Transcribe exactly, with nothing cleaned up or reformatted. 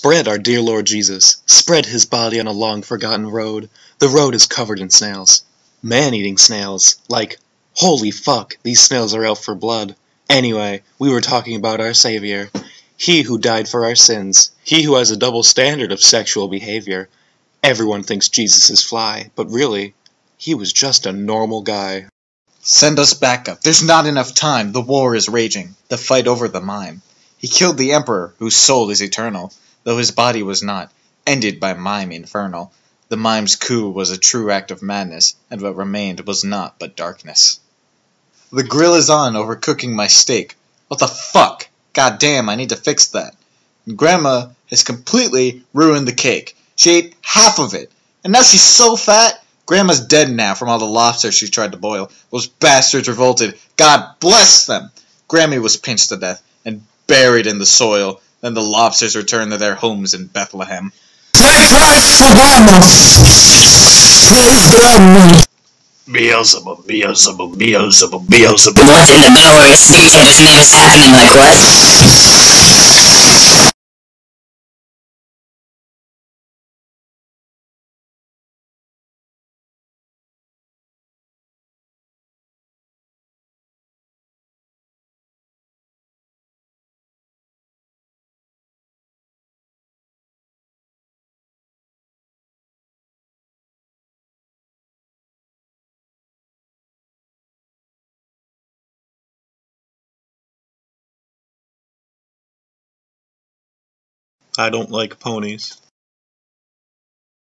Spread our dear Lord Jesus, spread his body on a long-forgotten road. The road is covered in snails. Man-eating snails. Like, holy fuck, these snails are out for blood. Anyway, we were talking about our Savior. He who died for our sins. He who has a double standard of sexual behavior. Everyone thinks Jesus is fly, but really, he was just a normal guy. Send us backup. There's not enough time. The war is raging. The fight over the mime. He killed the emperor, whose soul is eternal, though his body was not, ended by mime infernal. The mime's coup was a true act of madness, and what remained was naught but darkness. The grill is on, overcooking my steak. What the fuck? God damn, I need to fix that. And Grandma has completely ruined the cake. She ate half of it, and now she's so fat. Grandma's dead now from all the lobster she tried to boil. Those bastards revolted. God bless them! Grammy was pinched to death and buried in the soil. Then the lobsters returned to their homes in Bethlehem. Pray Christ for Grandma! Please grab me! Beelzebub, Beelzebub, Beelzebub, Beelzebub. What's in the middle of your speech? I just knew this happening, like what? I don't like ponies.